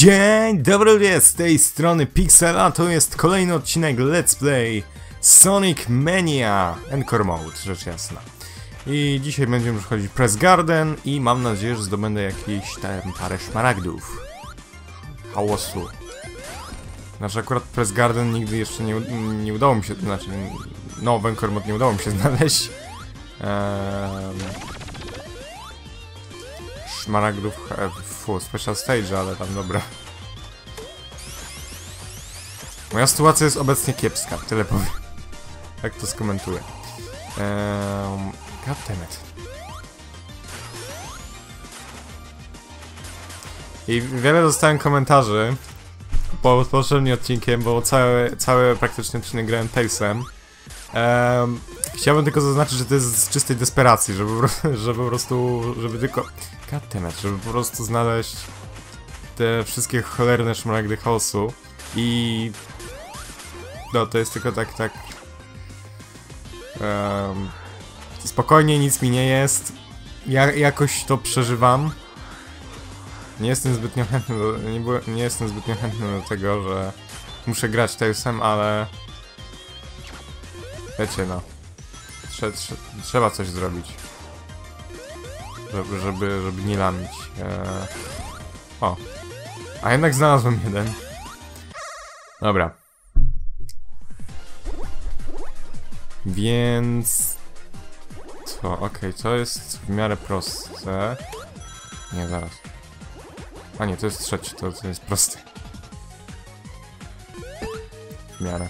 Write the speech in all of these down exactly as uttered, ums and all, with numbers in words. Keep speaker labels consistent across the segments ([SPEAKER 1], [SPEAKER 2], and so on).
[SPEAKER 1] Dzień dobry ludzie, z tej strony Pixel, a to jest kolejny odcinek Let's Play Sonic Mania Encore Mode, rzecz jasna. I dzisiaj będziemy już chodzić Press Garden i mam nadzieję, że zdobędę jakieś tam parę szmaragdów. Hałasu. Znaczy akurat Press Garden nigdy jeszcze nie, nie udało mi się, znaczy no w Encore Mode nie udało mi się znaleźć. Um, Szmaragdów, fu, special stage, ale tam dobra. Moja sytuacja jest obecnie kiepska, tyle powiem. Jak to skomentuję. Um, Goddammit. I wiele dostałem komentarzy po poprzednim odcinkiem, bo cały, cały praktycznie odcinek grałem Tailsem. Um, chciałbym tylko zaznaczyć, że to jest z czystej desperacji, żeby, żeby po prostu, żeby tylko... Goddammit, żeby po prostu znaleźć te wszystkie cholerne szmaragdy chaosu i... No, to jest tylko tak, tak... Um, spokojnie, nic mi nie jest. Ja jakoś to przeżywam. Nie jestem zbytnio chętny do, nie, byłem, nie jestem zbytnio chętny do tego, że muszę grać Tailsem, ale... Wiecie no. Trze, trze, trzeba coś zrobić. Żeby, żeby, żeby nie lamić. Eee... O. A jednak znalazłem jeden. Dobra. Więc... Co? Okej, okay, to jest w miarę proste. Nie, zaraz. A nie, to jest trzeci, to, to jest proste. W miarę.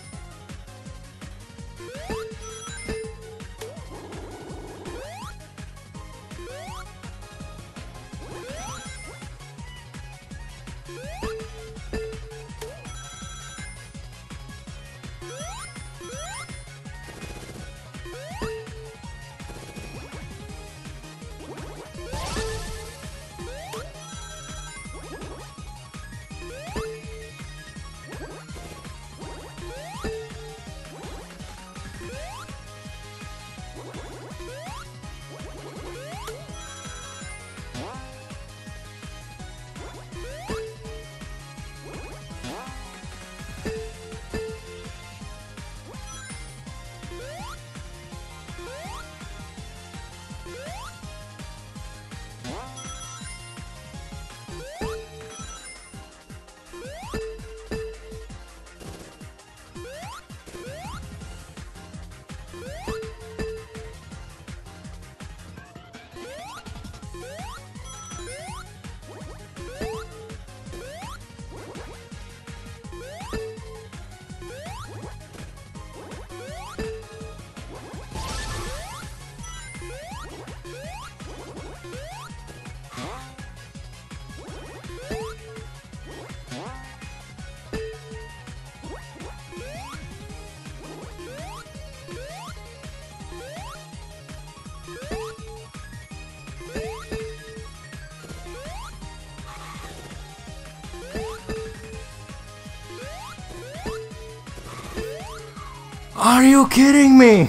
[SPEAKER 1] Are you kidding me?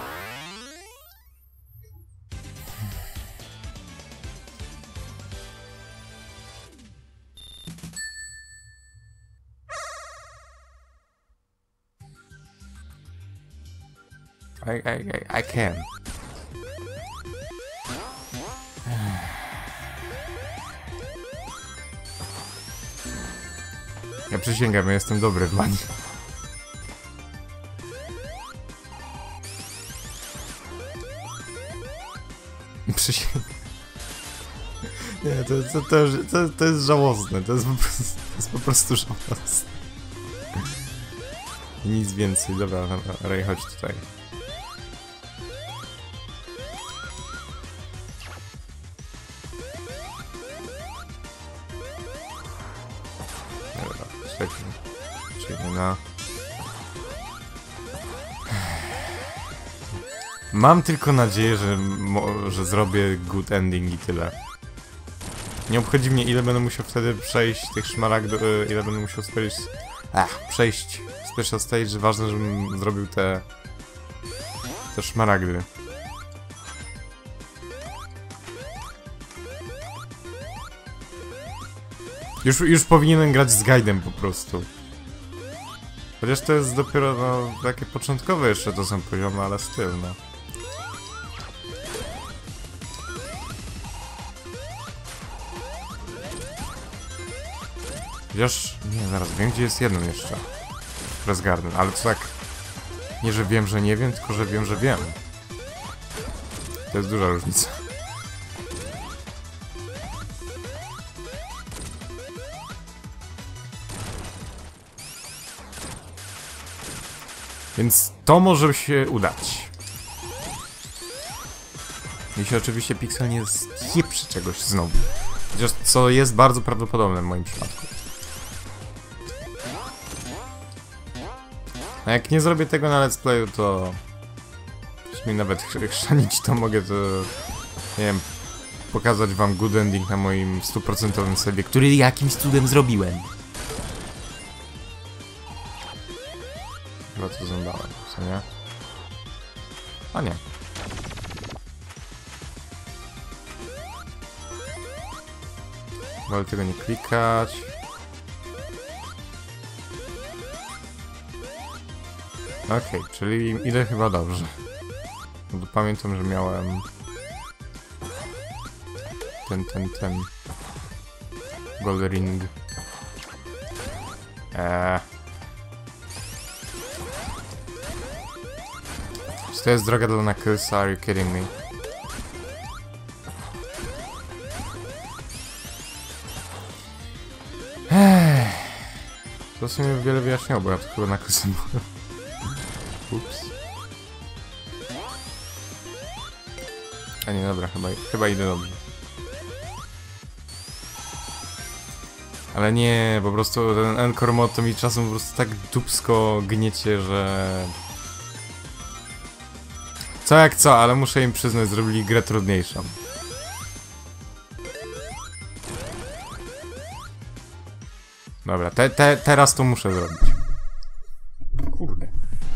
[SPEAKER 1] I, I, I, I can. Ja przysięgam, ja jestem dobry w manii. Przysięgam. Nie, to, to, to, to, to jest żałosne, to jest po prostu, to jest po prostu żałosne. I nic więcej, dobra, Ray, chodź tutaj. Dobra, przejdźmy. Przejdźmy na... Mam tylko nadzieję, że, że zrobię good ending i tyle. Nie obchodzi mnie, ile będę musiał wtedy przejść tych szmaragdów, ile będę musiał spojrzeć, ach, przejść special stage. Ważne, żebym zrobił te te szmaragdy. Już, już powinienem grać z guidem po prostu. Chociaż to jest dopiero, no, takie początkowe jeszcze to są poziomy, ale styl, no. Chociaż... Nie, zaraz, wiem gdzie jest jeden jeszcze. Press Garden, ale to tak... Nie, że wiem, że nie wiem, tylko że wiem, że wiem. To jest duża różnica. Więc to może się udać. Jeśli oczywiście Pixel nie zjeprzy czegoś znowu. Chociaż co jest bardzo prawdopodobne w moim przypadku. A jak nie zrobię tego na let's playu, to... Jeśli mi nawet chrzanić, to mogę to... Nie wiem... Pokazać wam good ending na moim stuprocentowym sobie, który jakimś cudem zrobiłem. Chyba to zębałem, co nie? A nie. Wolę tego nie klikać. Okej, okay, czyli idę chyba dobrze. No to pamiętam, że miałem... Ten, ten, ten... Gold ring. Eee... Czy to jest droga dla Knucklesa? Are you kidding me? Ech. To w sumie wiele wyjaśniało, bo ja to chyba Knucklesem byłem. Ups. A nie, dobra, chyba, chyba idę dobrze. Ale nie, po prostu ten Encore mod to mi czasem po prostu tak dupsko gniecie, że... Co jak co, ale muszę im przyznać, zrobili grę trudniejszą. Dobra, te, te, teraz to muszę zrobić. Kurde.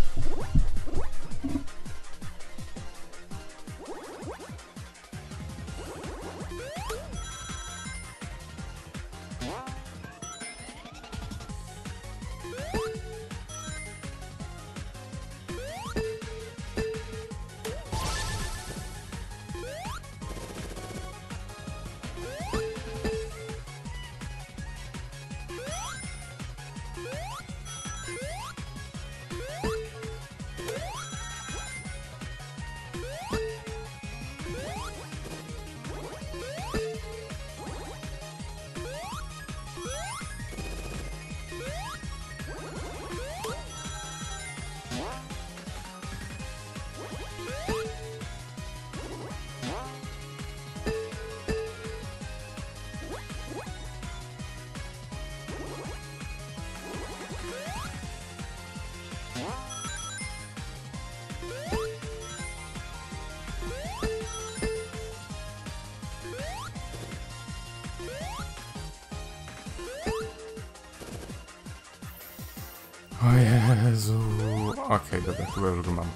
[SPEAKER 1] O Jezu... Okej, okay, dobra, chyba już go mam.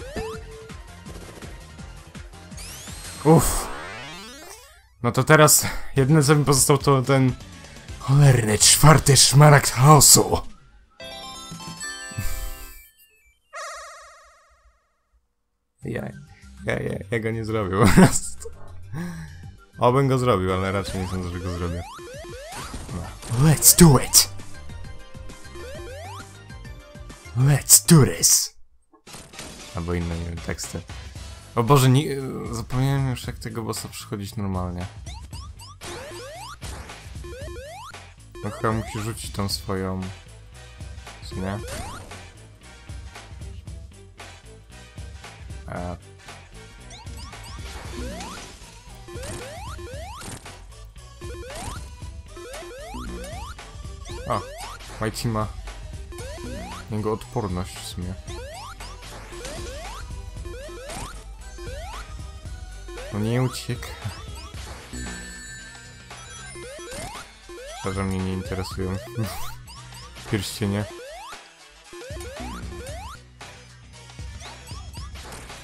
[SPEAKER 1] Uff. No to teraz jedyne co mi pozostał to ten... cholerny czwarty szmaragd chaosu. Ja, ja, ja, ja go nie zrobił po prostu. Obym go zrobił, ale raczej nie sądzę, że go zrobię. No. Let's do it! Let's do this! Albo inne, nie wiem, teksty. O Boże, nie, zapomniałem już jak tego bossa przychodzić normalnie. No chyba musi rzucić tą swoją... Co nie? A... O, Mighty ma... jego odporność w sumie. No nie ucieka. Szczerze mnie nie interesują pierścienie.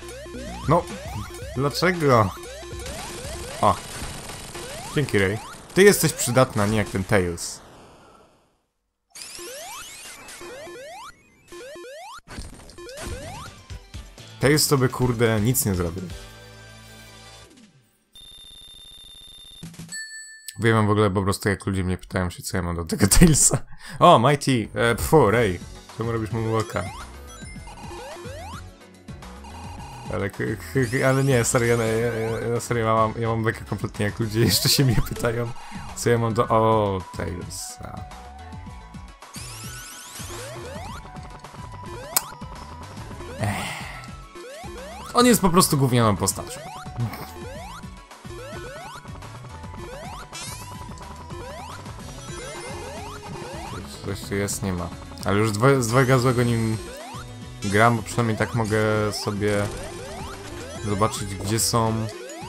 [SPEAKER 1] No, dlaczego? O, dzięki Ray. Ty jesteś przydatna, nie jak ten Tails. Tails to by, kurde, nic nie zrobił. Wiem w ogóle po prostu, jak ludzie mnie pytają się, co ja mam do tego Tailsa. O, Mighty! E, pfu, Ray! Czemu robisz moonwalka? Ale, ale nie, serio, ja, ja, ja, serio, ja mam, ja mam bekę kompletnie, jak ludzie jeszcze się mnie pytają, co ja mam do... O, Tailsa. Ech. On jest po prostu gównianą postacią. Coś tu jest, nie ma. Ale już dwa, z dwojga złego nim gram, bo przynajmniej tak mogę sobie zobaczyć, gdzie są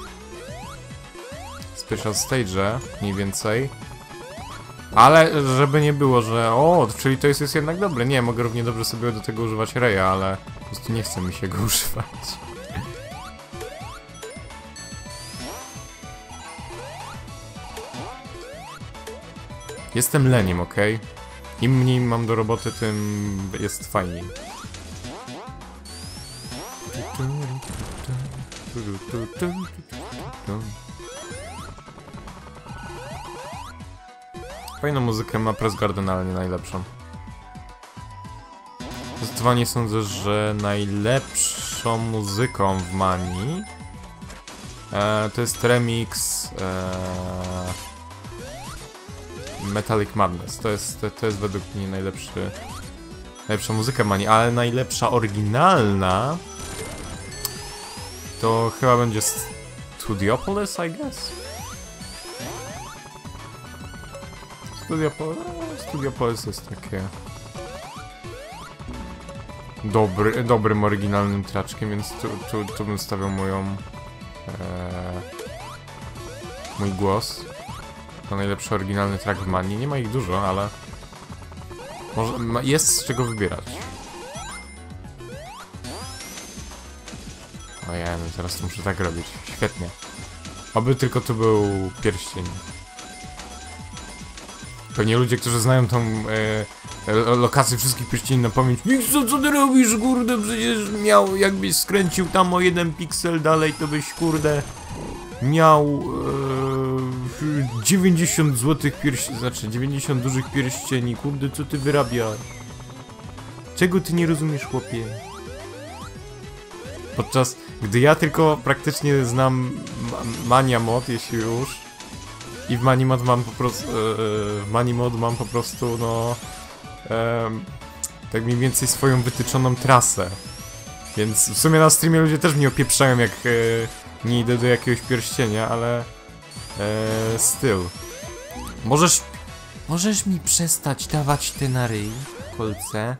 [SPEAKER 1] special stage'e, mniej więcej. Ale żeby nie było, że o, czyli to jest, jest jednak dobre. Nie, mogę równie dobrze sobie do tego używać Raya, ale po prostu nie chce mi się go używać. Jestem leniem, ok? Im mniej mam do roboty, tym jest fajniej. Fajną muzykę ma Press Garden, ale nie najlepszą. Zdecydowanie sądzę, że najlepszą muzyką w Mani e, to jest remix e, Metallic Madness. To jest, to, to jest według mnie najlepszy, najlepsza muzyka Mani, ale najlepsza oryginalna to chyba będzie Studiopolis, I guess? Studiopolis, Studiopolis jest takie dobry, dobrym, oryginalnym traczkiem, więc tu, tu, tu bym stawiał moją e, mój głos. To najlepszy oryginalny track w Mani. Nie ma ich dużo, ale może, ma, jest z czego wybierać. Ojej, no teraz to muszę tak robić. Świetnie. Oby tylko tu był pierścień. Pewnie ludzie, którzy znają tą e, lokację wszystkich pierścieni na pamięć. Co, co ty robisz, kurde? Przecież miał, jakbyś skręcił tam o jeden piksel dalej, to byś, kurde, miał e, dziewięćdziesiąt złotych pierścieni, znaczy dziewięćdziesiąt dużych pierścieni. Kurde, co ty wyrabiasz? Czego ty nie rozumiesz, chłopie? Podczas gdy ja tylko praktycznie znam Mania mod, jeśli już. I w Mani mod mam po prostu, e, w Mani mod mam po prostu, no, e, tak mniej więcej swoją wytyczoną trasę. Więc w sumie na streamie ludzie też mnie opieprzają, jak e, nie idę do jakiegoś pierścienia, ale e, styl. Możesz, możesz mi przestać dawać te na ryj, kolce?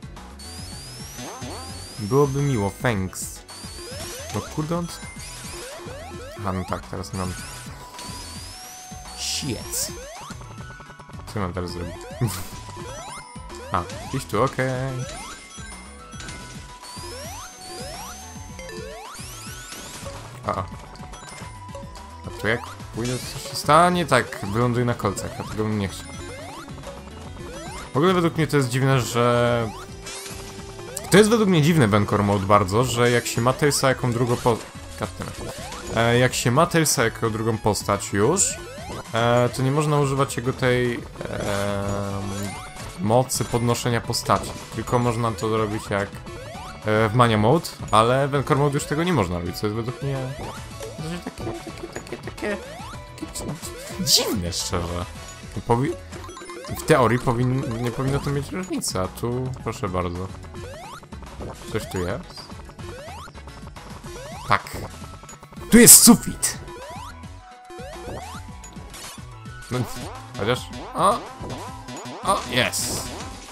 [SPEAKER 1] Byłoby miło, thanks. No kurde on... Aha, no tak, teraz mam... Shit. Co mam teraz zrobić? A, gdzieś tu, okej. Okay. A, a. A to jak pójdę, co się stanie? Tak, wyląduję na kolcach, a tego bym nie chciał. W ogóle według mnie to jest dziwne, że... To jest według mnie dziwne w Encore Mode bardzo, że jak się ma Tailsa jaką drugą po... E, jak się ma Tailsa jako drugą postać już, e, to nie można używać jego tej e, mocy podnoszenia postaci. Tylko można to zrobić jak e, w Mania Mode, ale w Encore Mode już tego nie można robić, co jest według mnie takie, takie, takie, takie, takie dziwne, szczerze. Powi w teorii powin nie powinno to mieć różnicy, a tu proszę bardzo. Coś tu jest? Tak. Tu jest sufit! No, chociaż... O! O, jest!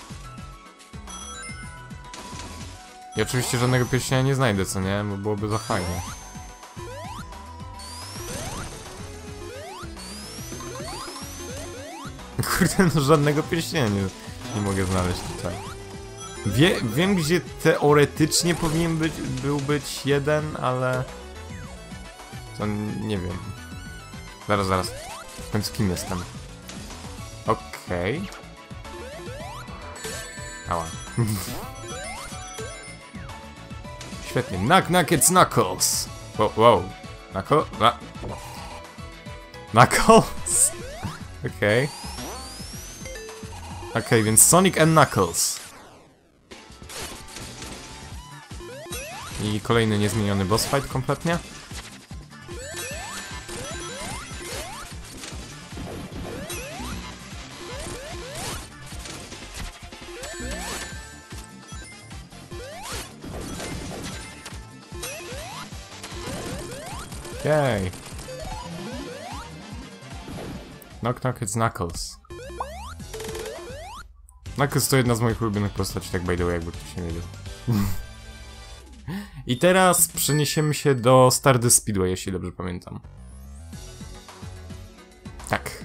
[SPEAKER 1] I oczywiście żadnego pierścienia nie znajdę, co nie? Bo byłoby za fajnie. Kurde, no żadnego pierścienia nie, nie mogę znaleźć tutaj. Wie, wiem, gdzie teoretycznie powinien być, był być jeden, ale... To nie wiem. Zaraz, zaraz. W końcu kim jestem? Okej. Okay. Ała. Świetnie. Knock, knock, it's Knuckles. Wow, wow. Knuckles? Na... Knuckles? Okej. Okay. Okej, okay, więc Sonic and Knuckles. I kolejny niezmieniony boss fight kompletnie. Okej. Okay. Knock, knock, it's Knuckles. Knuckles to jedna z moich ulubionych postaci, tak by the way, jakby ktoś nie wiedział. I teraz przeniesiemy się do Stardust Speedway, jeśli dobrze pamiętam. Tak.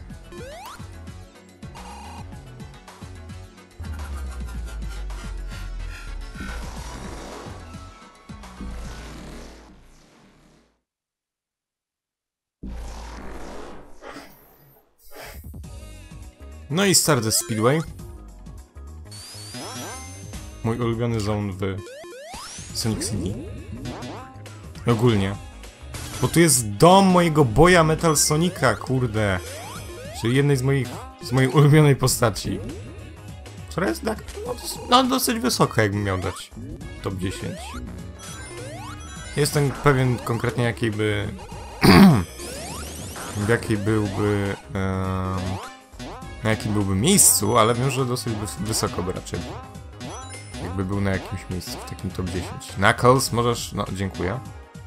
[SPEAKER 1] No i Stardust Speedway. Mój ulubiony zone w Sonic City. Ogólnie. Bo tu jest dom mojego boya Metal Sonika, kurde. Czyli jednej z moich, z mojej ulubionej postaci. Która jest tak, no, no dosyć wysoka, jakbym miał dać top dziesięć. Jestem pewien konkretnie jakiej by... w jakiej byłby... Um, na jakim byłby miejscu, ale wiem, że dosyć wysoko by raczej. Jakby był na jakimś miejscu w takim top dziesięć. Knuckles, możesz... no, dziękuję.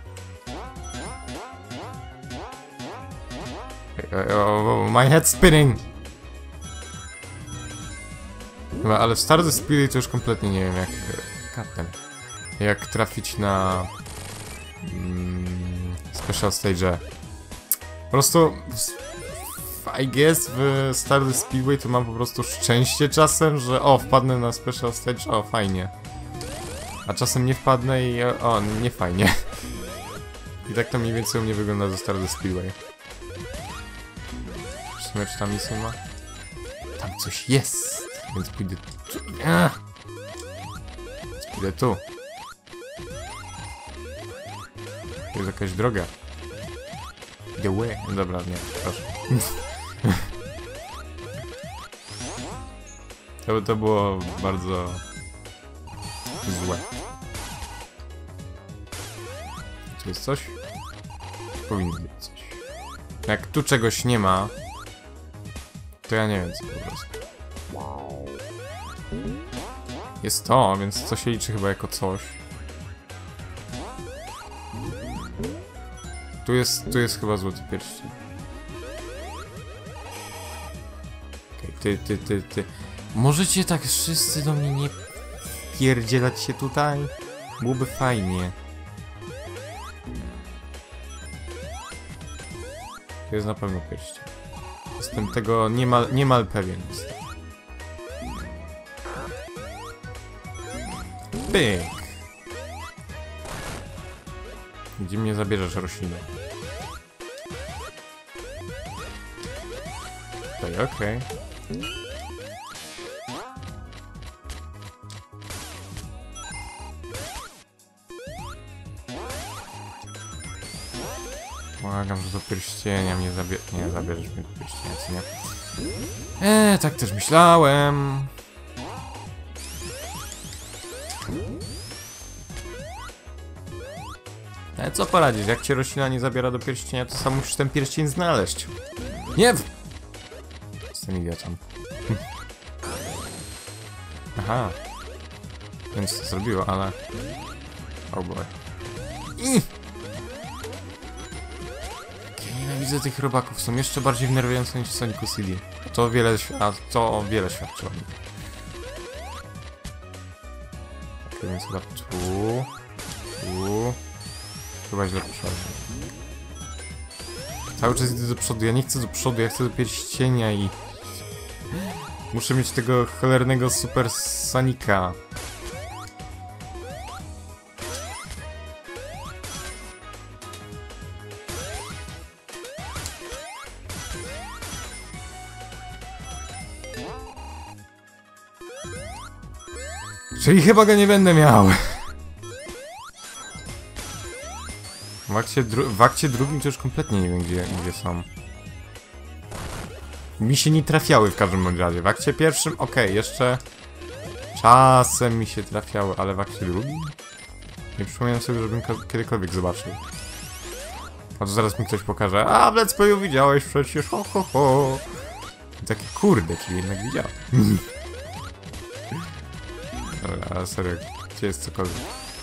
[SPEAKER 1] Oh, my head spinning! Chyba, ale w Stardust Speedway to już kompletnie nie wiem jak... Katem. Jak trafić na... Mm, special stage. Po prostu... I guess w Stardust Speedway to mam po prostu szczęście czasem, że o, wpadnę na special stage, o, fajnie. A czasem nie wpadnę i o, nie fajnie. I tak to mniej więcej u mnie wygląda ze Stardust Speedway. W sumie czy tam nic nie ma? Tam coś jest, więc pójdę tu. Ach. Więc pójdę tu. To jest jakaś droga. The way. Dobra, nie, proszę. To, to było bardzo złe. Tu jest coś? Powinno być coś. Jak tu czegoś nie ma, to ja nie wiem co po prostu. Jest to, więc co się liczy chyba jako coś. Tu jest, tu jest chyba złoty pierścień. Okej, ty, ty, ty, ty. Możecie tak wszyscy do mnie nie pierdzielać się tutaj? Byłoby fajnie. To jest na pewno pierścień. Jestem tego niemal, niemal pewien. Pyk! Gdzie mnie zabierzesz, roślinę? Tutaj, okej. Okay. Błagam, że do pierścienia mnie zabie... Nie, zabierzesz mnie do pierścienia, co nie? Eee, tak też myślałem. Ale co poradzić, jak cię roślina nie zabiera do pierścienia, to sam musisz ten pierścień znaleźć. Nie! Jestem idiotą. Aha. Więc to zrobiło, ale... Oh boy. I! Nienawidzę tych robaków, są jeszcze bardziej wnerwiające niż w Sonicu C D. To o wiele, a to o wiele świadczy o mnie. Ok, więc chyba tu... Tu... Chyba źle poszedłem. Cały czas idę do przodu, ja nie chcę do przodu, ja chcę do pierścienia i... Muszę mieć tego cholernego Super Sonika. Czyli chyba go nie będę miał. W akcie, w akcie drugim to już kompletnie nie wiem, gdzie, gdzie są. Mi się nie trafiały w każdym bądź razie. W akcie pierwszym, okej, okay, jeszcze czasem mi się trafiały, ale w akcie drugim? Nie przypominam sobie, żebym kiedykolwiek zobaczył. A to zaraz mi ktoś pokaże. A, w Let's Playu widziałeś przecież, ho, ho, ho. I takie, kurde, czyli jednak widziałem. Dobra, ale serio, gdzie jest cokolwiek?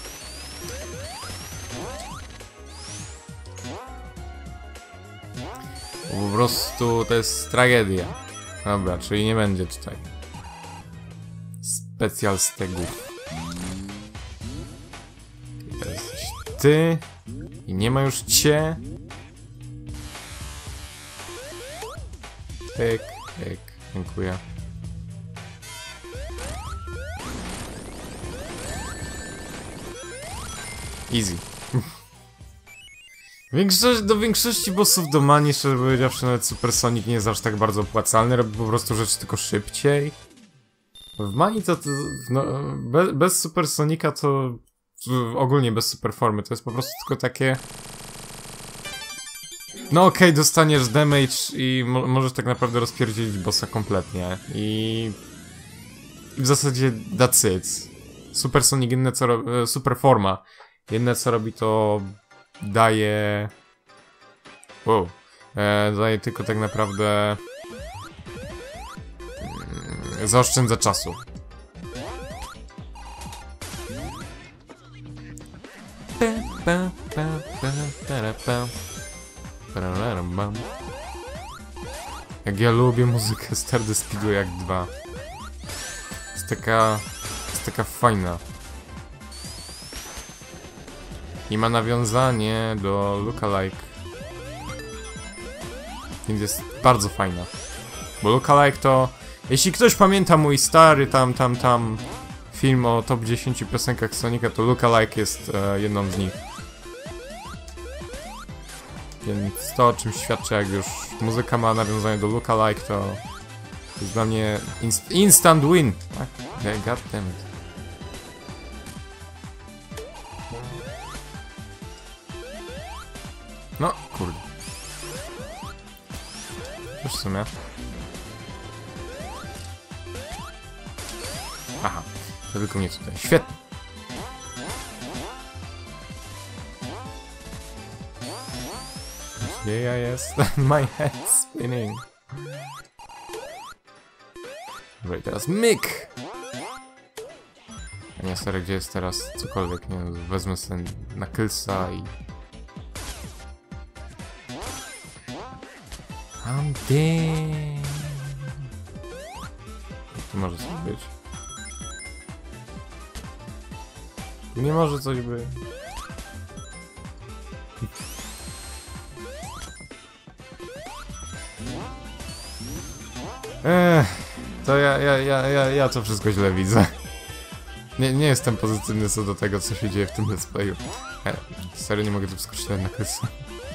[SPEAKER 1] Po prostu to jest tragedia. Dobra, czyli nie będzie tutaj specjal stegów. To jesteś ty i nie ma już cię. Pyk, pyk, dziękuję. Easy. Większość, do większości bossów do Mani, szczerze powiedziawszy, nawet Super Sonic nie jest aż tak bardzo opłacalny, robi po prostu rzeczy tylko szybciej. W Mani to, to no, bez, bez Super Sonika to ogólnie bez Super Formy to jest po prostu tylko takie... No okej, okay, dostaniesz damage i mo możesz tak naprawdę rozpierdzielić bossa kompletnie i... I w zasadzie that's it. Super Sonic, inne co robi... Super Forma. Jedne co robi to... daje... Wow. E, daje tylko tak naprawdę... Mm, zaoszczędza czasu. Jak ja lubię muzykę Stardust Speedway jak dwa. Jest taka... jest taka fajna. I ma nawiązanie do Lookalike. Więc jest bardzo fajna. Bo Lookalike to... Jeśli ktoś pamięta mój stary tam, tam, tam film o top dziesięciu piosenkach Sonika, to Lookalike jest e, jedną z nich. Więc to o czym świadczy, jak już muzyka ma nawiązanie do Lookalike, to jest dla mnie inst instant win. Tak? God damn it. No, kurde. Już w sumie. Aha, to tylko nie tutaj. Świetnie. Gdzie ja jestem? My head spinning. Dobra, i teraz myk! A nie, stary, gdzie jest teraz cokolwiek, nie wiem, wezmę sobie na Killsa i... I'm dead. Tu może coś być. Tu nie może coś być. Ech, to ja, ja, ja, ja, ja to wszystko źle widzę. Nie, nie jestem pozytywny co do tego, co się dzieje w tym let's playu. E, serio, nie mogę tu wskoczyć na Killsa.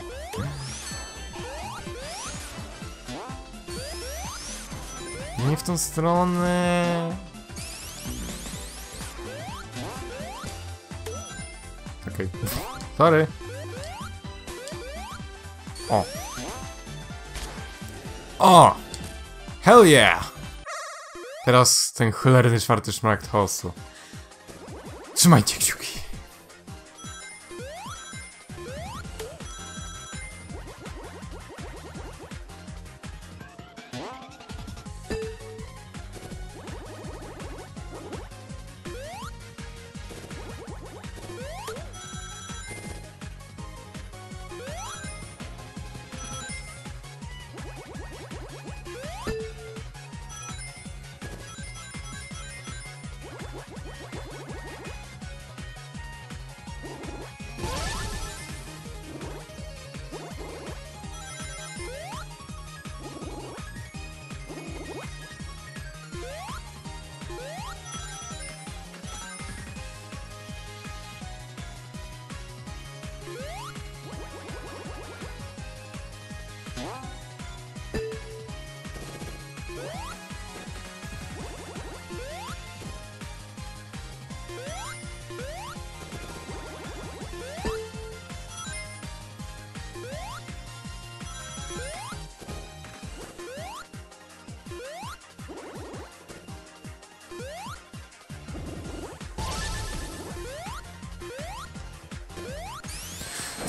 [SPEAKER 1] Nie w tą stronę. Okej. Okay. Sorry. O. O! Hell yeah! Teraz ten cholerny czwarty szmaragd chaosu. Trzymajcie kciuki.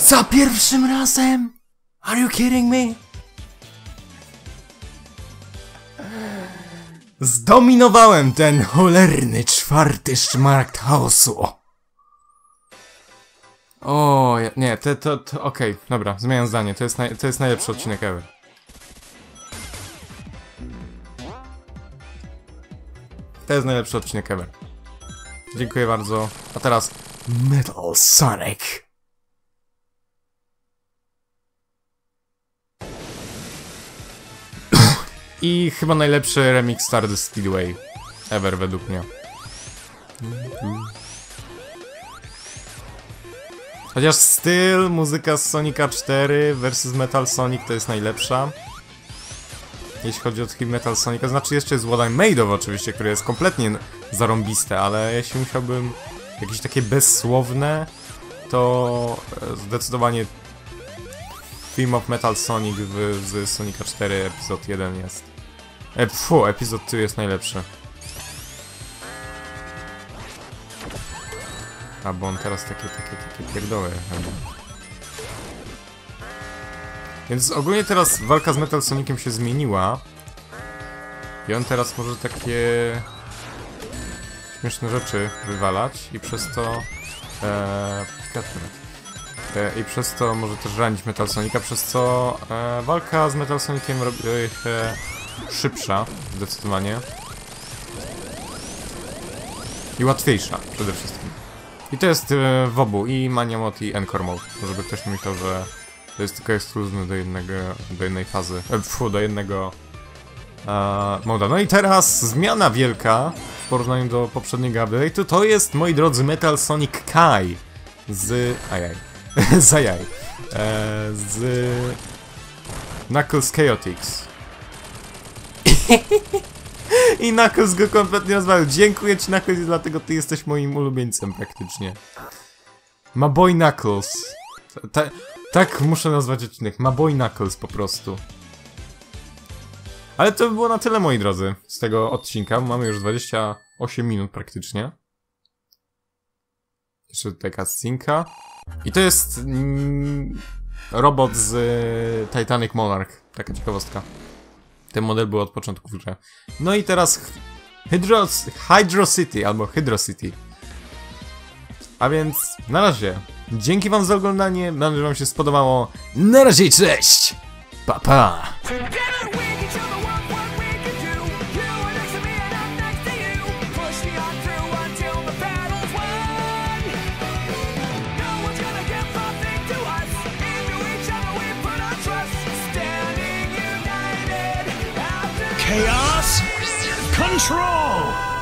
[SPEAKER 1] Za pierwszym razem? Are you kidding me? Zdominowałem ten cholerny czwarty szmaragd chaosu. O, nie, to, to, to okej, okay, dobra, zmieniam zdanie, to jest, naj, to jest najlepszy odcinek ever. To jest najlepszy odcinek ever. Dziękuję bardzo. A teraz Metal Sonic. I chyba najlepszy remix Stardust Speedway ever według mnie. Chociaż styl, muzyka z Sonika cztery versus Metal Sonic to jest najlepsza. Jeśli chodzi o Heavy Metal Sonica, znaczy jeszcze jest What I Made Of oczywiście, które jest kompletnie zarąbiste, ale jeśli musiałbym jakieś takie bezsłowne, to zdecydowanie Theme of Metal Sonic w, z Sonika cztery epizod jeden jest. E, fu, epizod dwa jest najlepszy. A bo on teraz takie, takie, takie pierdoły. Więc ogólnie teraz walka z Metal Soniciem się zmieniła. I on teraz może takie śmieszne rzeczy wywalać i przez to e, e, i przez to może też ranić Metal Sonica, przez co e, walka z Metal Soniciem robi się szybsza zdecydowanie i łatwiejsza przede wszystkim. I to jest e, w obu, i Mania Mode i Encore Mode, żeby ktoś nie myślał, że to jest tylko ekskluzywne do jednego, do jednej fazy, e, pfu, do jednego e, moda. No i teraz zmiana wielka w porównaniu do poprzedniego update'u, to jest, moi drodzy, Metal Sonic Kai z... ajaj, zajaj, e, z Knuckles Chaotix. I Knuckles go kompletnie rozwalił. Dziękuję ci, Knuckles, dlatego ty jesteś moim ulubieńcem praktycznie. My boy Knuckles. Ta, tak muszę nazwać odcinek. My boy Knuckles po prostu. Ale to by było na tyle, moi drodzy, z tego odcinka. Mamy już dwadzieścia osiem minut praktycznie. Jeszcze tutaj cutscenka. I to jest mm, robot z y, Titanic Monarch. Taka ciekawostka. Ten model był od początku w grze. No i teraz Hydro, Hydro City albo Hydro City. A więc na razie. Dzięki wam za oglądanie. Mam nadzieję, że wam się spodobało. Na razie, cześć! Pa, pa!
[SPEAKER 2] Chaos Control!